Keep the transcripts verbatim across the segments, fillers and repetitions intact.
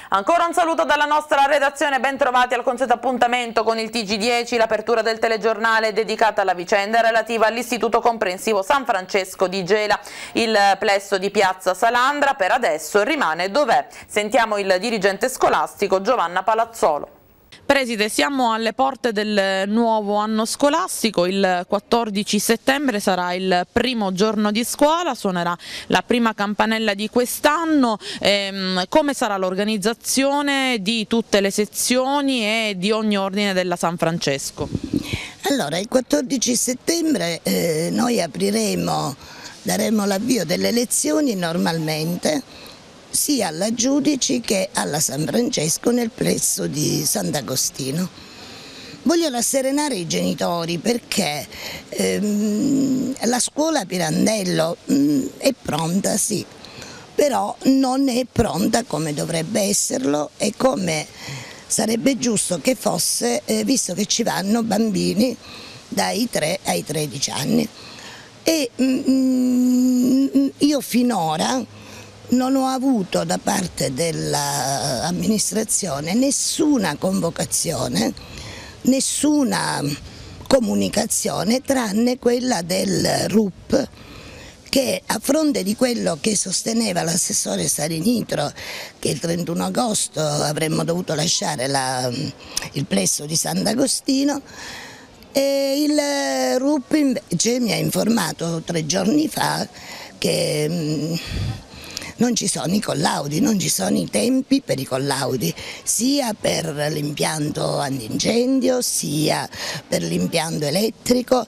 Ancora un saluto dalla nostra redazione, ben trovati al consueto appuntamento con il T G dieci, l'apertura del telegiornale dedicata alla vicenda relativa all'Istituto Comprensivo San Francesco di Gela. Il plesso di Piazza Salandra per adesso rimane dov'è. Sentiamo il dirigente scolastico Giovanna Palazzolo. Preside, siamo alle porte del nuovo anno scolastico, il quattordici settembre sarà il primo giorno di scuola, suonerà la prima campanella di quest'anno. Ehm, come sarà l'organizzazione di tutte le sezioni e di ogni ordine della San Francesco? Allora, il quattordici settembre eh, noi apriremo, daremo l'avvio delle lezioni normalmente, sia alla Giudici che alla San Francesco nel plesso di Sant'Agostino. Voglio rasserenare i genitori perché ehm, la scuola Pirandello mh, è pronta, sì, però non è pronta come dovrebbe esserlo e come sarebbe giusto che fosse, eh, visto che ci vanno bambini dai tre ai tredici anni. E mh, io finora non ho avuto da parte dell'amministrazione nessuna convocazione, nessuna comunicazione tranne quella del R U P, che a fronte di quello che sosteneva l'assessore Sarinitro, che il trentuno agosto avremmo dovuto lasciare la, il plesso di Sant'Agostino, e il R U P invece mi ha informato tre giorni fa che mh, non ci sono i collaudi, non ci sono i tempi per i collaudi, sia per l'impianto antincendio sia per l'impianto elettrico.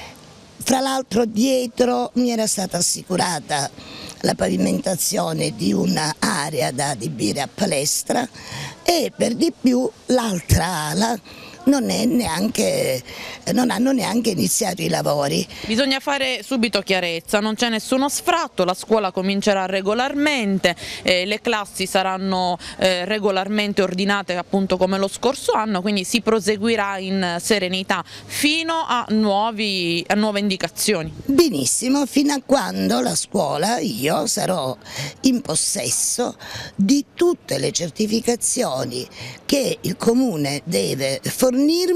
Fra l'altro dietro mi era stata assicurata la pavimentazione di un'area da adibire a palestra e per di più l'altra ala non, è neanche, non hanno neanche iniziato i lavori. Bisogna fare subito chiarezza, non c'è nessuno sfratto, la scuola comincerà regolarmente, eh, le classi saranno eh, regolarmente ordinate appunto come lo scorso anno, quindi si proseguirà in serenità fino a, nuovi, a nuove indicazioni. Benissimo, fino a quando la scuola, io sarò in possesso di tutte le certificazioni che il Comune deve fornirmi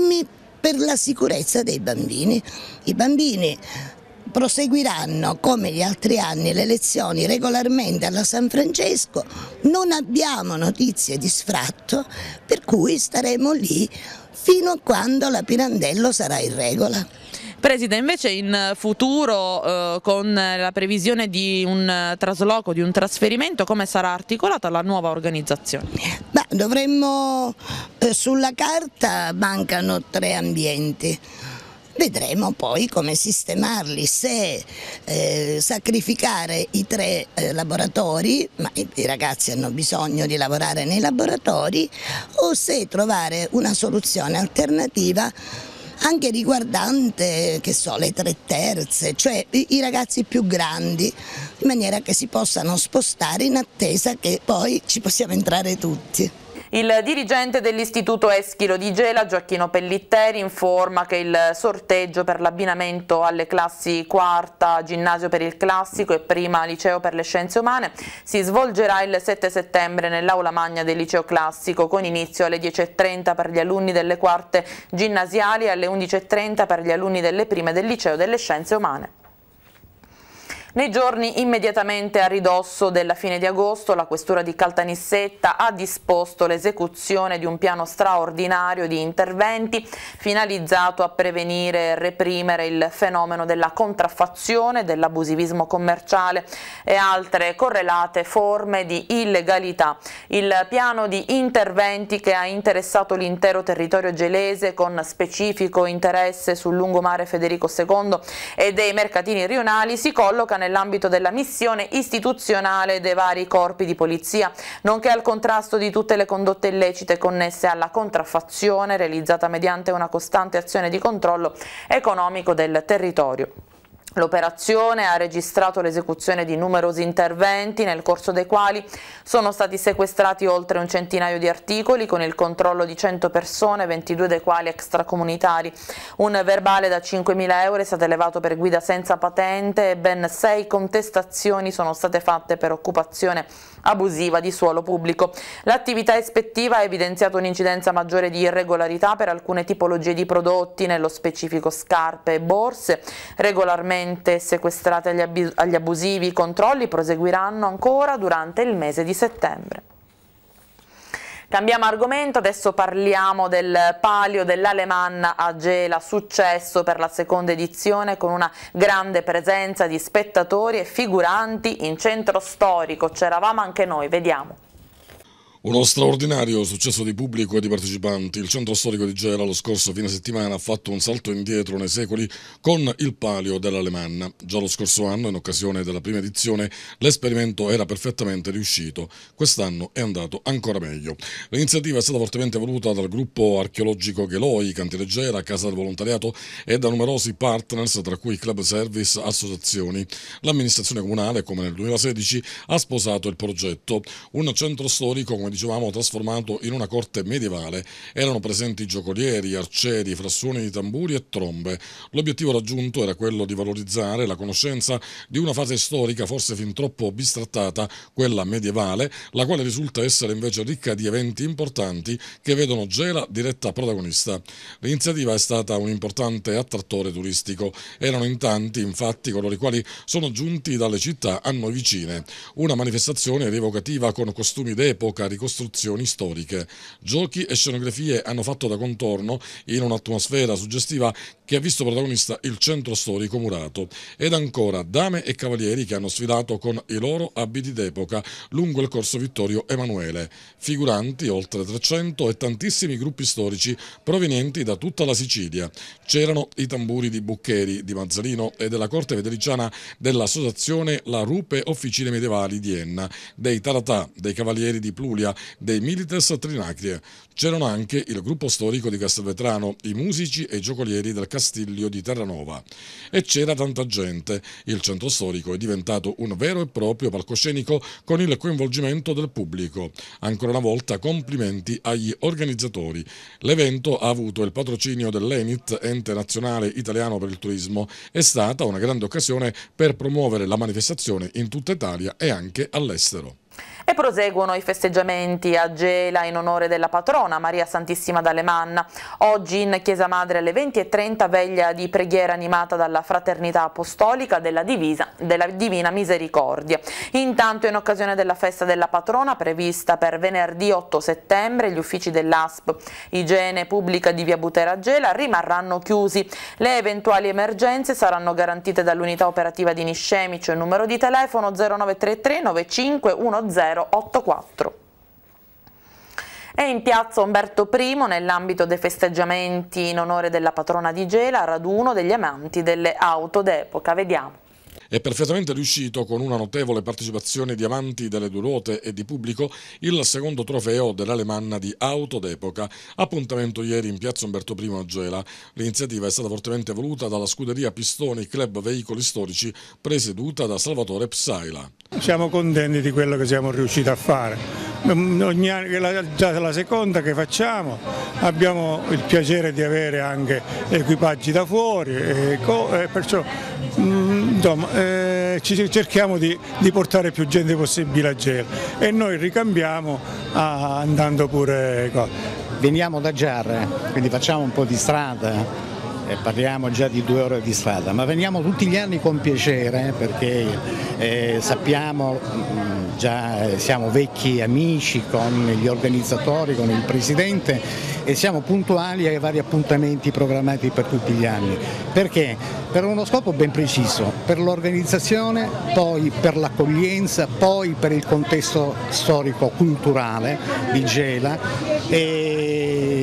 per la sicurezza dei bambini. I bambini proseguiranno come gli altri anni le lezioni regolarmente alla San Francesco, non abbiamo notizie di sfratto, per cui staremo lì fino a quando la Pirandello sarà in regola. Preside, invece in futuro eh, con la previsione di un trasloco, di un trasferimento, come sarà articolata la nuova organizzazione? Beh, dovremmo, eh, sulla carta mancano tre ambienti. Vedremo poi come sistemarli, se eh, sacrificare i tre eh, laboratori, ma i, i ragazzi hanno bisogno di lavorare nei laboratori, o se trovare una soluzione alternativa anche riguardante, che so, le tre terze, cioè i, i ragazzi più grandi, in maniera che si possano spostare in attesa che poi ci possiamo entrare tutti. Il dirigente dell'Istituto Eschilo di Gela, Gioacchino Pellitteri, informa che il sorteggio per l'abbinamento alle classi quarta, ginnasio per il classico e prima liceo per le scienze umane si svolgerà il sette settembre nell'aula magna del liceo classico, con inizio alle dieci e trenta per gli alunni delle quarte ginnasiali e alle undici e trenta per gli alunni delle prime del liceo delle scienze umane. Nei giorni immediatamente a ridosso della fine di agosto, la Questura di Caltanissetta ha disposto l'esecuzione di un piano straordinario di interventi finalizzato a prevenire e reprimere il fenomeno della contraffazione, dell'abusivismo commerciale e altre correlate forme di illegalità. Il piano di interventi, che ha interessato l'intero territorio gelese con specifico interesse sul lungomare Federico secondo e dei mercatini rionali, si colloca nell'ambito della missione istituzionale dei vari corpi di polizia, nonché al contrasto di tutte le condotte illecite connesse alla contraffazione, realizzata mediante una costante azione di controllo economico del territorio. L'operazione ha registrato l'esecuzione di numerosi interventi, nel corso dei quali sono stati sequestrati oltre un centinaio di articoli con il controllo di cento persone, ventidue dei quali extracomunitari. Un verbale da cinquemila euro è stato elevato per guida senza patente e ben sei contestazioni sono state fatte per occupazione abusiva di suolo pubblico. L'attività ispettiva ha evidenziato un'incidenza maggiore di irregolarità per alcune tipologie di prodotti, nello specifico scarpe e borse, regolarmente sequestrate agli, ab agli abusivi. I controlli proseguiranno ancora durante il mese di settembre. Cambiamo argomento, adesso parliamo del palio dell'Alemanna a Gela, successo per la seconda edizione con una grande presenza di spettatori e figuranti in centro storico. C'eravamo anche noi, vediamo. Uno straordinario successo di pubblico e di partecipanti. Il centro storico di Gela lo scorso fine settimana ha fatto un salto indietro nei secoli con il palio dell'Alemanna. Già lo scorso anno, in occasione della prima edizione, l'esperimento era perfettamente riuscito. Quest'anno è andato ancora meglio. L'iniziativa è stata fortemente voluta dal gruppo archeologico Gheloi, Cantiere Gela, Casa del Volontariato e da numerosi partners, tra cui club service, associazioni. L'amministrazione comunale, come nel duemilasedici, ha sposato il progetto. Un centro storico, come dicevamo, trasformato in una corte medievale. Erano presenti giocolieri, arcieri, frastuoni di tamburi e trombe. L'obiettivo raggiunto era quello di valorizzare la conoscenza di una fase storica forse fin troppo bistrattata, quella medievale, la quale risulta essere invece ricca di eventi importanti che vedono Gela diretta protagonista. L'iniziativa è stata un importante attrattore turistico. Erano in tanti, infatti, coloro i quali sono giunti dalle città a noi vicine. Una manifestazione rievocativa con costumi d'epoca, ricostruzioni storiche. Giochi e scenografie hanno fatto da contorno in un'atmosfera suggestiva che ha visto protagonista il centro storico murato. Ed ancora dame e cavalieri che hanno sfilato con i loro abiti d'epoca lungo il corso Vittorio Emanuele. Figuranti oltre trecento e tantissimi gruppi storici provenienti da tutta la Sicilia. C'erano i tamburi di Buccheri, di Mazzalino e della corte federiciana dell'associazione La Rupe Officine Medievali di Enna, dei Taratà, dei Cavalieri di Plulia, dei Milites Trinacrie. C'erano anche il gruppo storico di Castelvetrano, i musici e i giocolieri del Castiglio di Terranova. E c'era tanta gente. Il centro storico è diventato un vero e proprio palcoscenico con il coinvolgimento del pubblico. Ancora una volta complimenti agli organizzatori. L'evento ha avuto il patrocinio dell'E N I T, Ente Nazionale Italiano per il Turismo. È stata una grande occasione per promuovere la manifestazione in tutta Italia e anche all'estero. E proseguono i festeggiamenti a Gela in onore della patrona Maria Santissima d'Alemanna. Oggi in Chiesa Madre alle venti e trenta veglia di preghiera animata dalla Fraternità Apostolica della, Divisa, della Divina Misericordia. Intanto, in occasione della festa della patrona prevista per venerdì otto settembre, gli uffici dell'A S P Igiene Pubblica di Via Butera a Gela rimarranno chiusi. Le eventuali emergenze saranno garantite dall'unità operativa di Niscemico. Il numero di telefono zero nove tre tre nove cinque uno zero otto quattro. E in piazza Umberto primo, nell'ambito dei festeggiamenti in onore della patrona di Gela, raduno degli amanti delle auto d'epoca. Vediamo. È perfettamente riuscito, con una notevole partecipazione di amanti delle due ruote e di pubblico, il secondo trofeo dell'Alemanna di auto d'epoca. Appuntamento ieri in piazza Umberto primo a Gela. L'iniziativa è stata fortemente voluta dalla scuderia Pistoni Club Veicoli Storici, presieduta da Salvatore Psaila. Siamo contenti di quello che siamo riusciti a fare. Ogni anno, è già la seconda che facciamo, abbiamo il piacere di avere anche equipaggi da fuori e perciò insomma, eh, ci cerchiamo di, di portare più gente possibile a Gela e noi ricambiamo ah, andando pure qua. Veniamo da Giarre, quindi facciamo un po' di strada. E parliamo già di due ore di strada, ma veniamo tutti gli anni con piacere perché eh, sappiamo, già siamo vecchi amici con gli organizzatori, con il presidente e siamo puntuali ai vari appuntamenti programmati per tutti gli anni. Perché? Per uno scopo ben preciso, per l'organizzazione, poi per l'accoglienza, poi per il contesto storico-culturale di Gela. E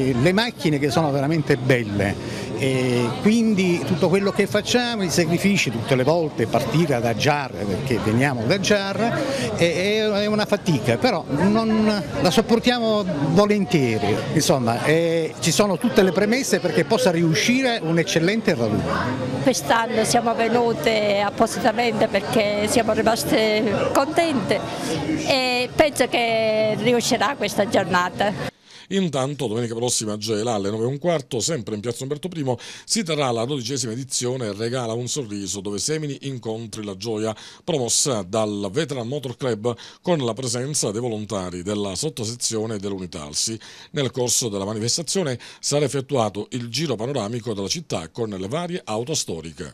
eh, le macchine che sono veramente belle, e quindi tutto quello che facciamo, i sacrifici tutte le volte, partire da Giarre, perché veniamo da Giarre, è, è una fatica, però non, la sopportiamo volentieri, insomma eh, ci sono tutte le premesse perché possa riuscire un eccellente raduno. Quest'anno siamo venute appositamente perché siamo rimaste contente e penso che riuscirà questa giornata. Intanto domenica prossima a Gela alle nove e un quarto, sempre in piazza Umberto I, si terrà la dodicesima edizione Regala un sorriso, dove semini incontri la gioia, promossa dal Veteran Motor Club con la presenza dei volontari della sottosezione dell'Unitalsi. Nel corso della manifestazione sarà effettuato il giro panoramico della città con le varie auto storiche.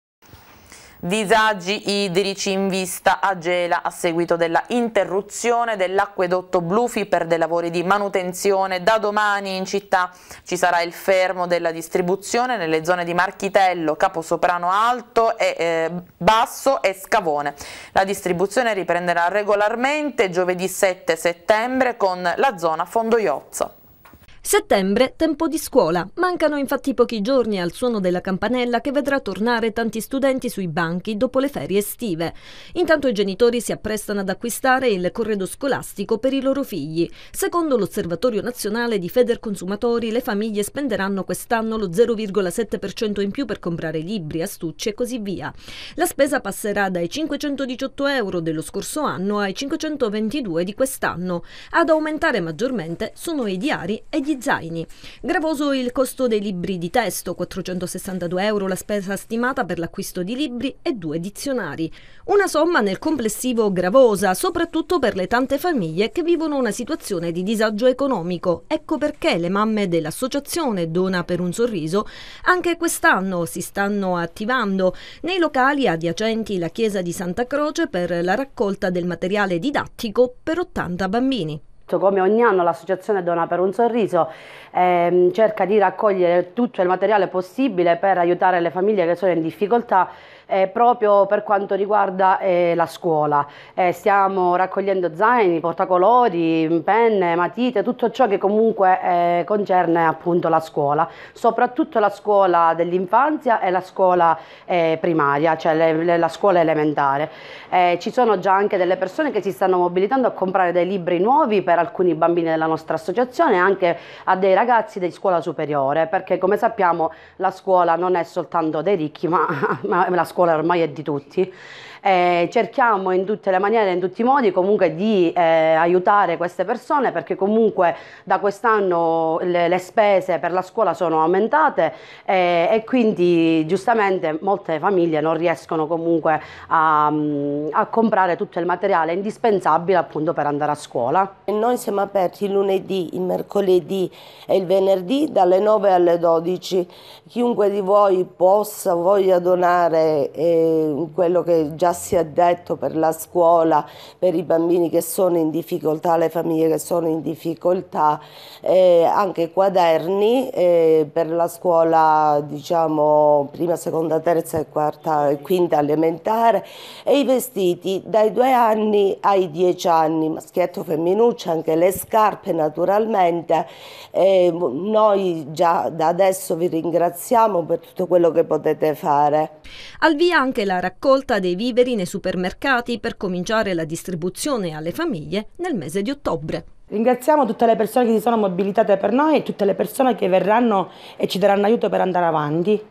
Disagi idrici in vista a Gela a seguito della interruzione dell'acquedotto Blufi per dei lavori di manutenzione. Da domani in città ci sarà il fermo della distribuzione nelle zone di Marchitello, Caposoprano Alto e eh, Basso e Scavone. La distribuzione riprenderà regolarmente giovedì sette settembre con la zona Fondoiozzo. Settembre, tempo di scuola. Mancano infatti pochi giorni al suono della campanella che vedrà tornare tanti studenti sui banchi dopo le ferie estive. Intanto i genitori si apprestano ad acquistare il corredo scolastico per i loro figli. Secondo l'Osservatorio Nazionale di Federconsumatori, le famiglie spenderanno quest'anno lo zero virgola sette per cento in più per comprare libri, astucci e così via. La spesa passerà dai cinquecentodiciotto euro dello scorso anno ai cinquecentoventidue di quest'anno. Ad aumentare maggiormente sono i diari e gli zaini. Gravoso il costo dei libri di testo, quattrocentosessantadue euro la spesa stimata per l'acquisto di libri e due dizionari. Una somma nel complessivo gravosa, soprattutto per le tante famiglie che vivono una situazione di disagio economico. Ecco perché le mamme dell'associazione Dona per un sorriso anche quest'anno si stanno attivando nei locali adiacenti la chiesa di Santa Croce per la raccolta del materiale didattico per ottanta bambini. Come ogni anno l'associazione Dona per un sorriso ehm, cerca di raccogliere tutto il materiale possibile per aiutare le famiglie che sono in difficoltà eh, proprio per quanto riguarda eh, la scuola. Eh, stiamo raccogliendo zaini, portacolori, penne, matite, tutto ciò che comunque eh, concerne appunto la scuola, soprattutto la scuola dell'infanzia e la scuola eh, primaria, cioè le, le, la scuola elementare. Eh, ci sono già anche delle persone che si stanno mobilitando a comprare dei libri nuovi per alcuni bambini della nostra associazione e anche a dei ragazzi di scuola superiore, perché come sappiamo la scuola non è soltanto dei ricchi, ma, ma la scuola ormai è di tutti. Eh, cerchiamo in tutte le maniere, in tutti i modi comunque di eh, aiutare queste persone, perché comunque da quest'anno le, le spese per la scuola sono aumentate eh, e quindi giustamente molte famiglie non riescono comunque a, a comprare tutto il materiale indispensabile appunto per andare a scuola. E noi siamo aperti il lunedì, il mercoledì e il venerdì dalle nove alle dodici. Chiunque di voi possa, voglia donare eh, quello che già si è detto per la scuola, per i bambini che sono in difficoltà, le famiglie che sono in difficoltà, eh, anche quaderni eh, per la scuola, diciamo prima, seconda, terza e quarta e quinta elementare, e i vestiti dai due anni ai dieci anni, maschietto, femminuccio, anche le scarpe naturalmente. Eh, noi già da adesso vi ringraziamo per tutto quello che potete fare. Al via anche la raccolta dei viveri nei supermercati per cominciare la distribuzione alle famiglie nel mese di ottobre. Ringraziamo tutte le persone che si sono mobilitate per noi e tutte le persone che verranno e ci daranno aiuto per andare avanti.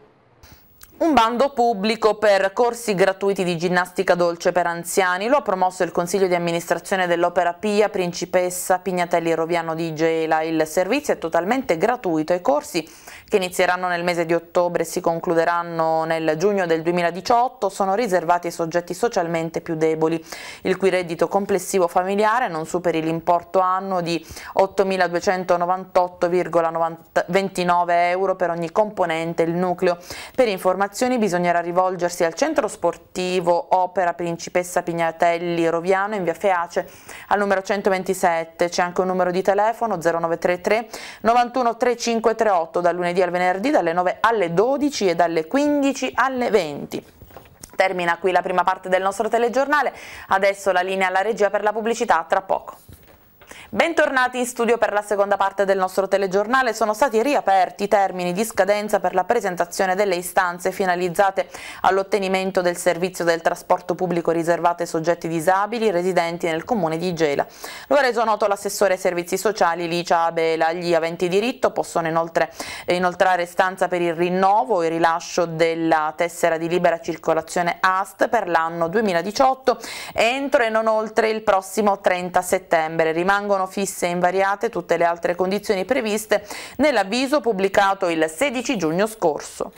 Un bando pubblico per corsi gratuiti di ginnastica dolce per anziani lo ha promosso il Consiglio di amministrazione dell'Opera Pia Principessa Pignatelli Roviano di Gela. Il servizio è totalmente gratuito e i corsi, che inizieranno nel mese di ottobre e si concluderanno nel giugno del duemiladiciotto, sono riservati ai soggetti socialmente più deboli, il cui reddito complessivo familiare non superi l'importo annuo di ottomiladuecentonovantotto virgola ventinove euro per ogni componente il nucleo. Per informazioni bisognerà rivolgersi al centro sportivo Opera Principessa Pignatelli Roviano in via Feace al numero centoventisette. C'è anche un numero di telefono zero nove tre tre novantuno trentacinque trentotto dal lunedì al venerdì dalle nove alle dodici e dalle quindici alle venti. Termina qui la prima parte del nostro telegiornale, adesso la linea alla regia per la pubblicità, tra poco. Bentornati in studio per la seconda parte del nostro telegiornale. Sono stati riaperti i termini di scadenza per la presentazione delle istanze finalizzate all'ottenimento del servizio del trasporto pubblico riservato ai soggetti disabili residenti nel comune di Gela. Lo ha reso noto l'assessore ai servizi sociali Licia Abela. Gli aventi diritto possono inoltre inoltrare istanza per il rinnovo o il rilascio della tessera di libera circolazione A S T per l'anno duemiladiciotto entro e non oltre il prossimo trenta settembre. Rimangono fisse e invariate tutte le altre condizioni previste nell'avviso pubblicato il sedici giugno scorso.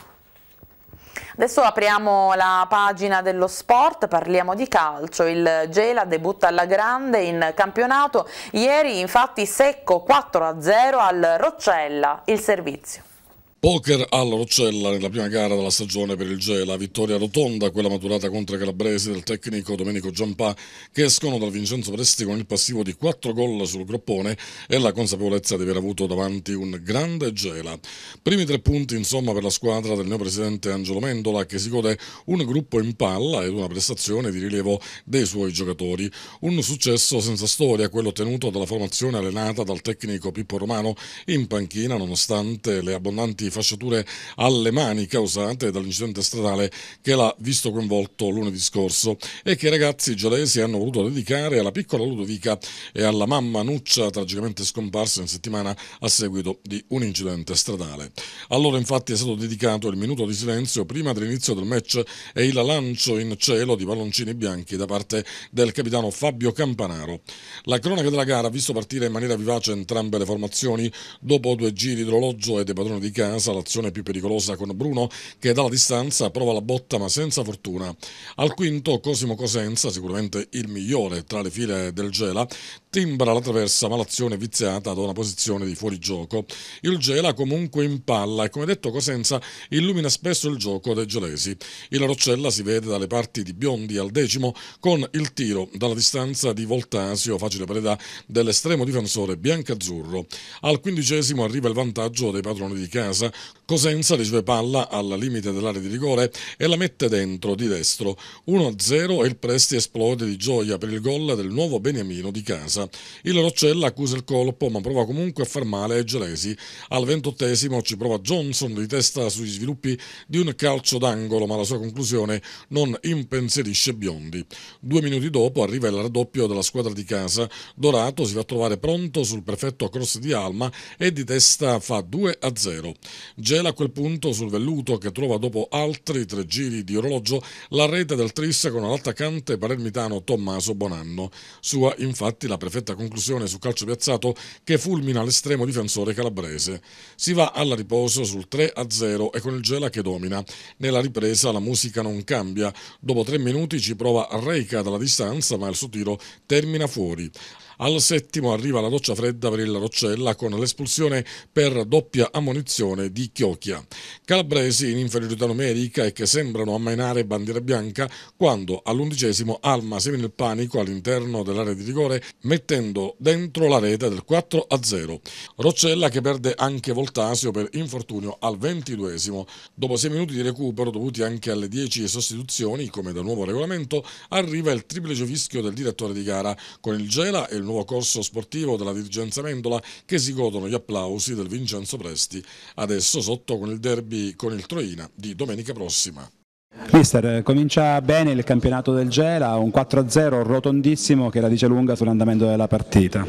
Adesso apriamo la pagina dello sport, parliamo di calcio. Il Gela debutta alla grande in campionato, ieri infatti secco quattro a zero al Roccella. Il servizio. Poker al Roccella nella prima gara della stagione per il Gela, vittoria rotonda, quella maturata contro i calabresi del tecnico Domenico Giampà, che escono dal Vincenzo Presti con il passivo di quattro gol sul groppone e la consapevolezza di aver avuto davanti un grande Gela. Primi tre punti insomma per la squadra del neopresidente Angelo Mendola, che si gode un gruppo in palla ed una prestazione di rilievo dei suoi giocatori. Un successo senza storia, quello ottenuto dalla formazione allenata dal tecnico Pippo Romano in panchina, nonostante le abbondanti fasciature alle mani causate dall'incidente stradale che l'ha visto coinvolto lunedì scorso e che i ragazzi gelesi hanno voluto dedicare alla piccola Ludovica e alla mamma Nuccia, tragicamente scomparsa in settimana a seguito di un incidente stradale. A loro infatti è stato dedicato il minuto di silenzio prima dell'inizio del match e il lancio in cielo di palloncini bianchi da parte del capitano Fabio Campanaro. La cronaca della gara ha visto partire in maniera vivace entrambe le formazioni. Dopo due giri d'orologio e dei padroni di casa, l'azione più pericolosa con Bruno, che dalla distanza prova la botta ma senza fortuna. Al quinto Cosimo Cosenza, sicuramente il migliore tra le file del Gela, timbra la traversa ma l'azione è viziata da una posizione di fuorigioco. Il Gela comunque in palla e, come detto, Cosenza illumina spesso il gioco dei gelesi. Il Roccella si vede dalle parti di Biondi al decimo con il tiro dalla distanza di Voltasio, facile preda dell'estremo difensore biancazzurro. Al quindicesimo arriva il vantaggio dei padroni di casa. Cosenza riceve palla al limite dell'area di rigore e la mette dentro di destro. uno a zero e il Presti esplode di gioia per il gol del nuovo beniamino di casa. Il Roccella accusa il colpo ma prova comunque a far male ai gelesi. Al ventottesimo ci prova Johnson di testa sugli sviluppi di un calcio d'angolo, ma la sua conclusione non impensierisce Biondi. Due minuti dopo arriva il raddoppio della squadra di casa. Dorato si va a trovare pronto sul perfetto cross di Alma e di testa fa due a zero. Gela a quel punto sul velluto, che trova dopo altri tre giri di orologio la rete del tris con l'attaccante palermitano Tommaso Bonanno. Sua infatti la perfetta conclusione su calcio piazzato che fulmina l'estremo difensore calabrese. Si va al riposo sul tre a zero e con il Gela che domina. Nella ripresa la musica non cambia. Dopo tre minuti ci prova Reika dalla distanza, ma il suo tiro termina fuori. Al settimo arriva la doccia fredda per il Roccella con l'espulsione per doppia ammonizione di Chiocchia. Calabresi in inferiorità numerica e che sembrano ammainare bandiera bianca quando all'undicesimo Alma si viene il panico all'interno dell'area di rigore mettendo dentro la rete del quattro a zero. Roccella che perde anche Voltasio per infortunio al ventiduesimo. Dopo sei minuti di recupero dovuti anche alle dieci sostituzioni, come da nuovo regolamento, arriva il triplice fischio del direttore di gara con il Gela e il nuovo corso sportivo della dirigenza Mendola che si godono gli applausi del Vincenzo Presti. Adesso sotto con il derby con il Troina di domenica prossima. Mister, comincia bene il campionato del Gela, un quattro a zero rotondissimo che la dice lunga sull'andamento della partita.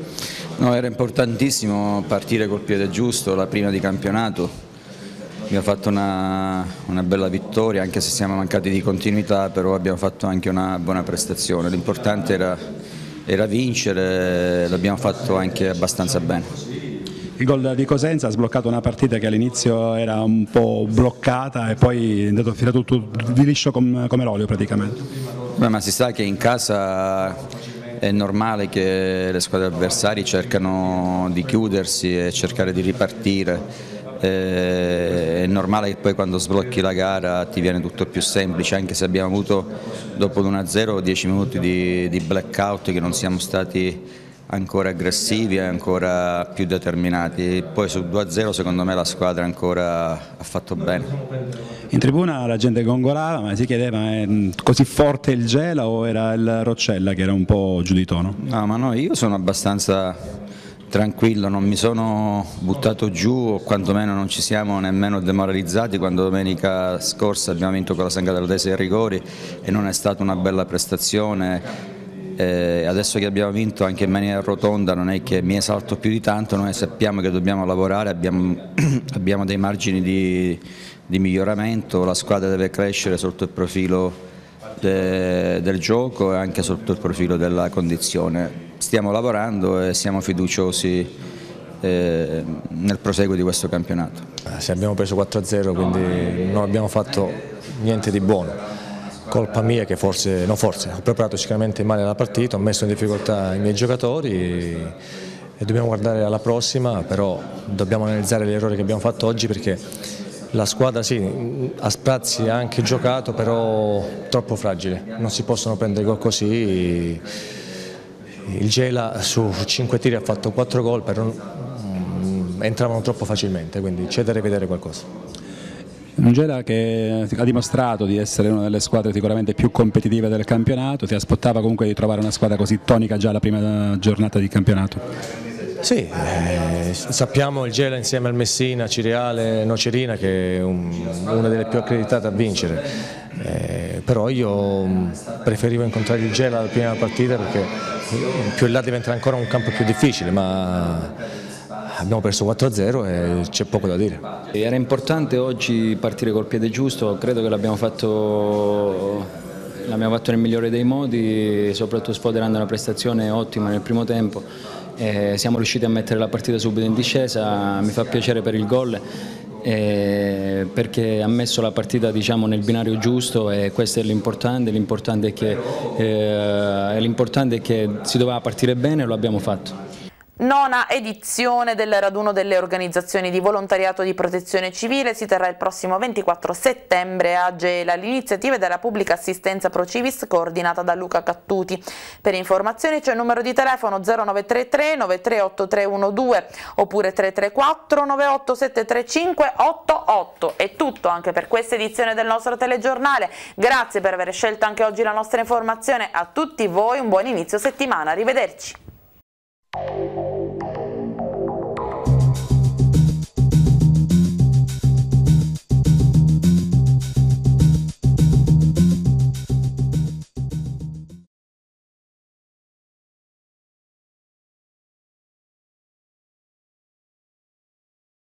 No, era importantissimo partire col piede giusto, la prima di campionato. Abbiamo fatto una, una bella vittoria, anche se siamo mancati di continuità, però abbiamo fatto anche una buona prestazione. L'importante era, era vincere, l'abbiamo fatto anche abbastanza bene. Il gol di Cosenza ha sbloccato una partita che all'inizio era un po' bloccata e poi è andato filato tutto di liscio come, come l'olio praticamente. Beh, ma si sa che in casa è normale che le squadre avversarie cercano di chiudersi e cercare di ripartire. È normale che poi quando sblocchi la gara ti viene tutto più semplice, anche se abbiamo avuto dopo l'uno a zero dieci minuti di, di blackout che non siamo stati ancora aggressivi e ancora più determinati. Poi su due a zero secondo me la squadra ancora ha fatto bene. In tribuna la gente gongolava, ma si chiedeva è così forte il Gela o era il Roccella che era un po' giù di tono? No, ma no, io sono abbastanza tranquillo, non mi sono buttato giù o quantomeno non ci siamo nemmeno demoralizzati quando domenica scorsa abbiamo vinto con la Sangatelotese ai rigori e non è stata una bella prestazione. Eh, adesso che abbiamo vinto anche in maniera rotonda non è che mi esalto più di tanto, noi sappiamo che dobbiamo lavorare, abbiamo, abbiamo dei margini di, di miglioramento, la squadra deve crescere sotto il profilo de, del gioco e anche sotto il profilo della condizione. Stiamo lavorando e siamo fiduciosi eh, nel proseguo di questo campionato. Se abbiamo preso quattro a zero, quindi non abbiamo fatto niente di buono. Colpa mia che forse, non forse, ho preparato sicuramente male la partita, ho messo in difficoltà i miei giocatori e dobbiamo guardare alla prossima, però dobbiamo analizzare gli errori che abbiamo fatto oggi perché la squadra sì, a sprazzi ha anche giocato, però troppo fragile, non si possono prendere gol così. Il Gela su cinque tiri ha fatto quattro gol, però entravano troppo facilmente, quindi c'è da rivedere qualcosa. Un Gela che ha dimostrato di essere una delle squadre sicuramente più competitive del campionato, ti aspettava comunque di trovare una squadra così tonica già la prima giornata di campionato? Sì, eh, sappiamo il Gela insieme al Messina, Cireale, Nocerina che è un, una delle più accreditate a vincere, eh, però io preferivo incontrare il Gela alla prima partita perché più in là diventerà ancora un campo più difficile, ma abbiamo perso quattro a zero e c'è poco da dire. Era importante oggi partire col piede giusto, credo che l'abbiamo fatto, l'abbiamo fatto nel migliore dei modi, soprattutto sfoderando una prestazione ottima nel primo tempo. E siamo riusciti a mettere la partita subito in discesa, mi fa piacere per il gol eh, perché ha messo la partita diciamo, nel binario giusto e questo è l'importante, l'importante è che, eh, l'importante è che si doveva partire bene e lo abbiamo fatto. Nona edizione del raduno delle organizzazioni di volontariato di protezione civile si terrà il prossimo ventiquattro settembre a Gela. L'iniziativa è della pubblica assistenza Pro Civis coordinata da Luca Cattuti. Per informazioni c'è il numero di telefono zero nove tre tre nove tre otto tre uno due oppure tre tre quattro nove otto sette tre cinque otto otto. È tutto anche per questa edizione del nostro telegiornale. Grazie per aver scelto anche oggi la nostra informazione. A tutti voi un buon inizio settimana. Arrivederci.